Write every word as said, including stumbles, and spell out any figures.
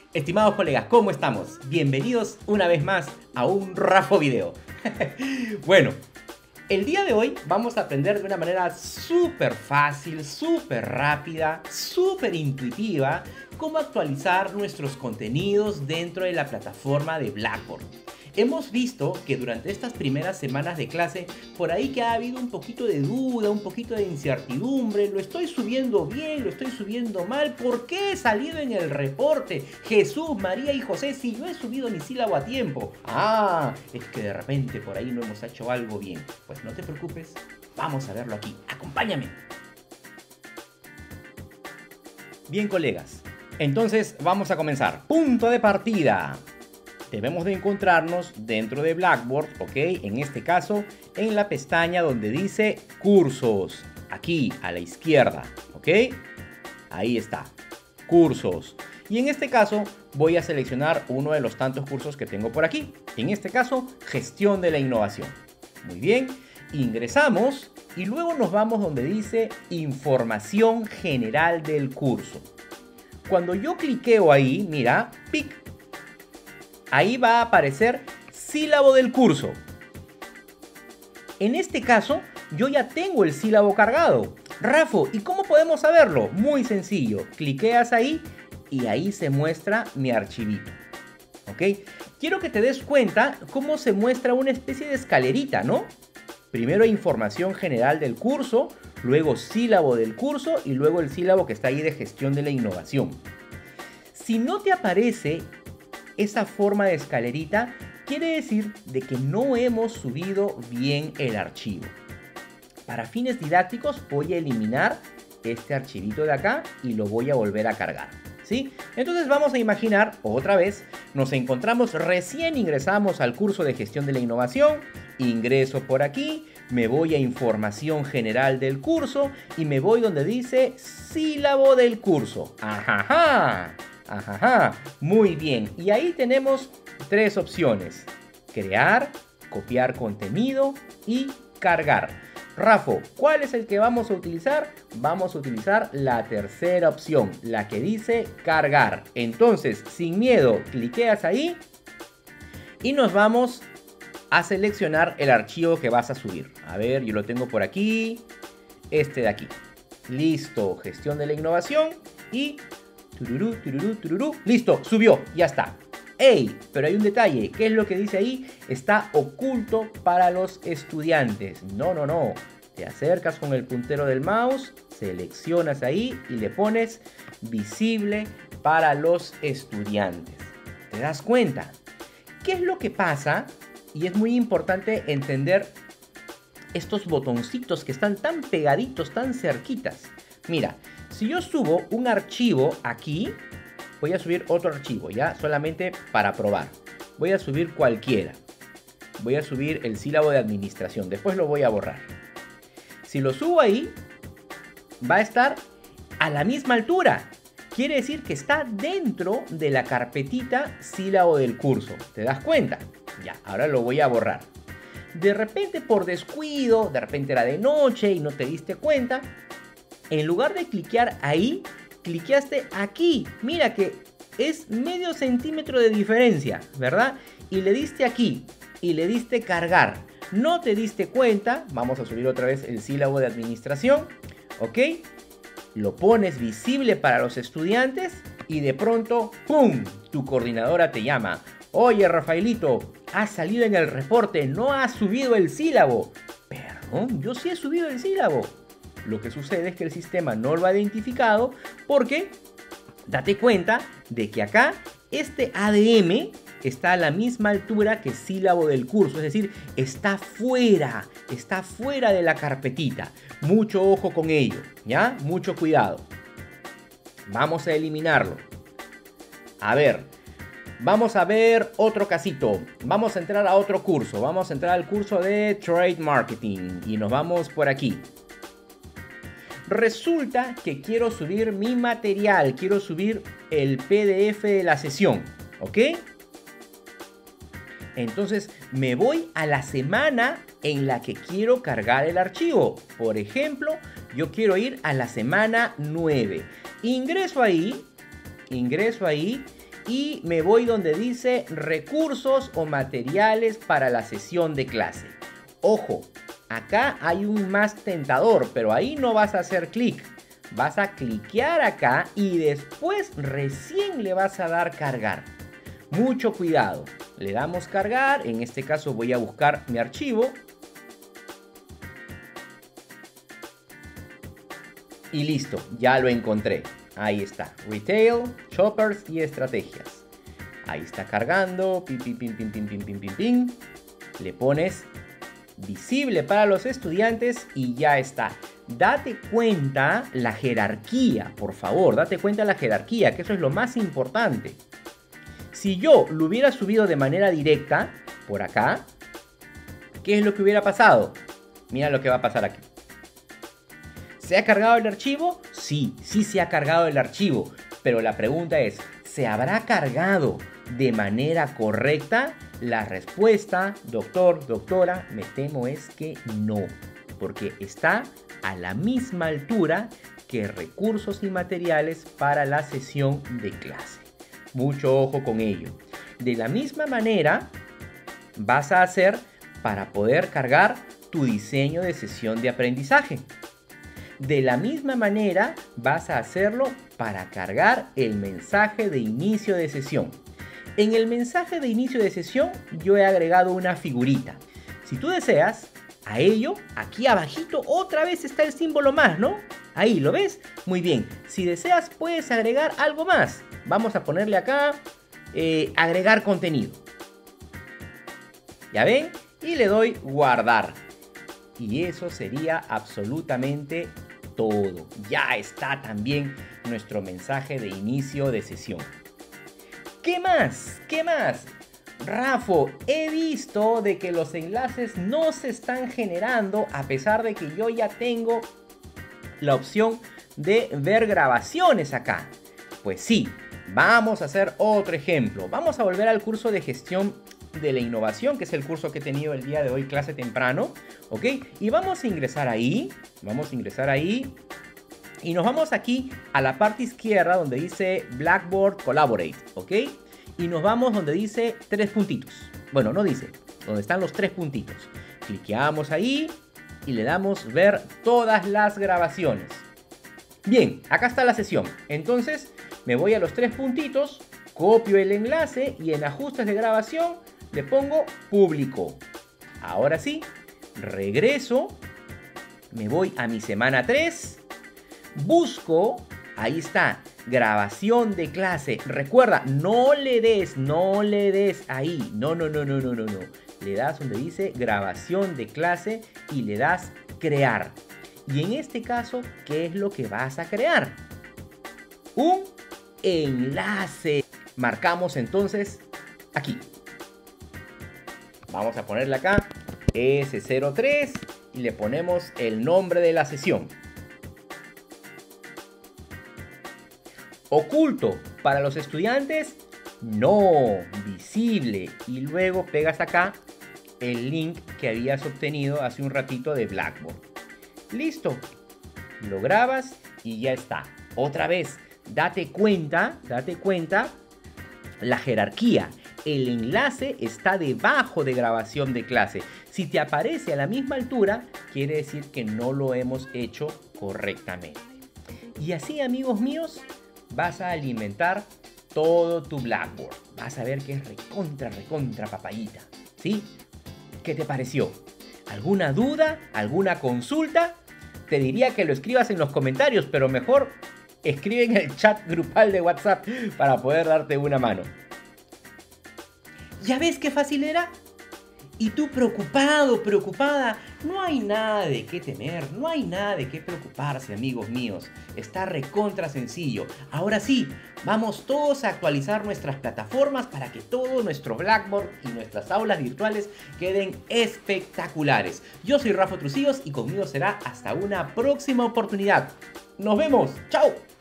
Estimados colegas, ¿cómo estamos? Bienvenidos una vez más a un Rafo Video. Bueno, el día de hoy vamos a aprender de una manera súper fácil, súper rápida, súper intuitiva cómo actualizar nuestros contenidos dentro de la plataforma de Blackboard. Hemos visto que durante estas primeras semanas de clase, por ahí que ha habido un poquito de duda, un poquito de incertidumbre, lo estoy subiendo bien, lo estoy subiendo mal, ¿por qué he salido en el reporte? Jesús, María y José, si no he subido mi sílabo a tiempo. Ah, es que de repente por ahí no hemos hecho algo bien. Pues no te preocupes, vamos a verlo aquí, acompáñame. Bien, colegas, entonces vamos a comenzar. Punto de partida. Debemos de encontrarnos dentro de Blackboard, ¿ok? En este caso, en la pestaña donde dice cursos. Aquí, a la izquierda, ¿ok? Ahí está, cursos. Y en este caso, voy a seleccionar uno de los tantos cursos que tengo por aquí. En este caso, gestión de la innovación. Muy bien, ingresamos y luego nos vamos donde dice información general del curso. Cuando yo cliqueo ahí, mira, pic. Ahí va a aparecer sílabo del curso. En este caso, yo ya tengo el sílabo cargado. Rafo, ¿y cómo podemos saberlo? Muy sencillo. Cliqueas ahí y ahí se muestra mi archivito. ¿Ok? Quiero que te des cuenta cómo se muestra una especie de escalerita, ¿no? Primero información general del curso, luego sílabo del curso y luego el sílabo que está ahí de gestión de la innovación. Si no te aparece esa forma de escalerita, quiere decir de que no hemos subido bien el archivo. Para fines didácticos voy a eliminar este archivito de acá y lo voy a volver a cargar, ¿sí? Entonces vamos a imaginar, otra vez, nos encontramos, recién ingresamos al curso de gestión de la innovación, ingreso por aquí, me voy a información general del curso y me voy donde dice sílabo del curso. ¡Ajaja! Ajá, muy bien. Y ahí tenemos tres opciones: crear, copiar contenido y cargar. Rafo, ¿cuál es el que vamos a utilizar? Vamos a utilizar la tercera opción, la que dice cargar. Entonces, sin miedo, cliqueas ahí y nos vamos a seleccionar el archivo que vas a subir. A ver, yo lo tengo por aquí, este de aquí. Listo, gestión de la innovación y tururú, tururú, tururú. Listo, subió, ya está. ¡Ey! Pero hay un detalle. ¿Qué es lo que dice ahí? Está oculto para los estudiantes. No, no, no. Te acercas con el puntero del mouse, seleccionas ahí y le pones visible para los estudiantes. ¿Te das cuenta? ¿Qué es lo que pasa? Y es muy importante entender estos botoncitos que están tan pegaditos, tan cerquitas. Mira, si yo subo un archivo aquí, voy a subir otro archivo, ya, solamente para probar. Voy a subir cualquiera. Voy a subir el sílabo de administración, después lo voy a borrar. Si lo subo ahí, va a estar a la misma altura. Quiere decir que está dentro de la carpetita sílabo del curso. ¿Te das cuenta? Ya, ahora lo voy a borrar. De repente por descuido, de repente era de noche y no te diste cuenta, en lugar de cliquear ahí, cliqueaste aquí. Mira que es medio centímetro de diferencia, ¿verdad? Y le diste aquí y le diste cargar. No te diste cuenta. Vamos a subir otra vez el sílabo de administración. ¿Ok? Lo pones visible para los estudiantes y de pronto, ¡pum! Tu coordinadora te llama. Oye, Rafaelito, has salido en el reporte, no has subido el sílabo. Perdón, yo sí he subido el sílabo. Lo que sucede es que el sistema no lo ha identificado porque date cuenta de que acá este A D M está a la misma altura que sílabo del curso, es decir, está fuera, está fuera de la carpetita. Mucho ojo con ello, ¿ya? Mucho cuidado. Vamos a eliminarlo. A ver, vamos a ver otro casito. Vamos a entrar a otro curso. Vamos a entrar al curso de Trade Marketing y nos vamos por aquí. Resulta que quiero subir mi material, quiero subir el P D F de la sesión, ¿ok? Entonces me voy a la semana en la que quiero cargar el archivo. Por ejemplo, yo quiero ir a la semana nueve. Ingreso ahí, ingreso ahí y me voy donde dice recursos o materiales para la sesión de clase. Ojo, acá hay un más tentador, pero ahí no vas a hacer clic. Vas a cliquear acá y después recién le vas a dar cargar. Mucho cuidado. Le damos cargar. En este caso voy a buscar mi archivo. Y listo, ya lo encontré. Ahí está. Retail, Shoppers y estrategias. Ahí está cargando. Pim, pim, pim, pim, pim, pim, pim, pim, pim. Le pones visible para los estudiantes y ya está. Date cuenta la jerarquía, por favor. Date cuenta la jerarquía, que eso es lo más importante. Si yo lo hubiera subido de manera directa, por acá, ¿qué es lo que hubiera pasado? Mira lo que va a pasar aquí. ¿Se ha cargado el archivo? Sí, sí se ha cargado el archivo. Pero la pregunta es, ¿se habrá cargado de manera correcta? La respuesta, doctor, doctora, me temo es que no. Porque está a la misma altura que recursos y materiales para la sesión de clase. Mucho ojo con ello. De la misma manera, vas a hacer para poder cargar tu diseño de sesión de aprendizaje. De la misma manera vas a hacerlo para cargar el mensaje de inicio de sesión. En el mensaje de inicio de sesión yo he agregado una figurita. Si tú deseas, a ello, aquí abajito otra vez está el símbolo más, ¿no? Ahí, ¿lo ves? Muy bien. Si deseas puedes agregar algo más. Vamos a ponerle acá, eh, agregar contenido. ¿Ya ven? Y le doy guardar. Y eso sería absolutamente todo. Ya está también nuestro mensaje de inicio de sesión. ¿Qué más? ¿Qué más? Rafo, he visto de que los enlaces no se están generando a pesar de que yo ya tengo la opción de ver grabaciones acá. Pues sí, vamos a hacer otro ejemplo. Vamos a volver al curso de gestión de la innovación, que es el curso que he tenido el día de hoy, clase temprano, ¿ok? Y vamos a ingresar ahí, vamos a ingresar ahí, y nos vamos aquí a la parte izquierda donde dice Blackboard Collaborate, ¿ok? Y nos vamos donde dice tres puntitos. Bueno, no dice, donde están los tres puntitos. Cliqueamos ahí y le damos ver todas las grabaciones. Bien, acá está la sesión. Entonces me voy a los tres puntitos, copio el enlace y en ajustes de grabación le pongo público. Ahora sí, regreso, me voy a mi semana tres, busco, ahí está, grabación de clase. Recuerda, no le des, no le des ahí, no, no, no, no, no, no, no. Le das donde dice grabación de clase y le das crear. Y en este caso, ¿qué es lo que vas a crear? Un enlace. Marcamos entonces aquí. Vamos a ponerle acá ese cero tres y le ponemos el nombre de la sesión. Oculto para los estudiantes, no, visible. Y luego pegas acá el link que habías obtenido hace un ratito de Blackboard. Listo, lo grabas y ya está. Otra vez, date cuenta, date cuenta la jerarquía. El enlace está debajo de grabación de clase. Si te aparece a la misma altura, quiere decir que no lo hemos hecho correctamente. Y así, amigos míos, vas a alimentar todo tu Blackboard. Vas a ver que es recontra, recontra papayita. ¿Sí? ¿Qué te pareció? ¿Alguna duda? ¿Alguna consulta? Te diría que lo escribas en los comentarios, pero mejor escribe en el chat grupal de WhatsApp para poder darte una mano. ¿Ya ves qué fácil era? Y tú preocupado, preocupada, no hay nada de qué temer, no hay nada de qué preocuparse, amigos míos. Está recontra sencillo. Ahora sí, vamos todos a actualizar nuestras plataformas para que todo nuestro Blackboard y nuestras aulas virtuales queden espectaculares. Yo soy Rafa Trucillos y conmigo será hasta una próxima oportunidad. ¡Nos vemos! ¡Chao!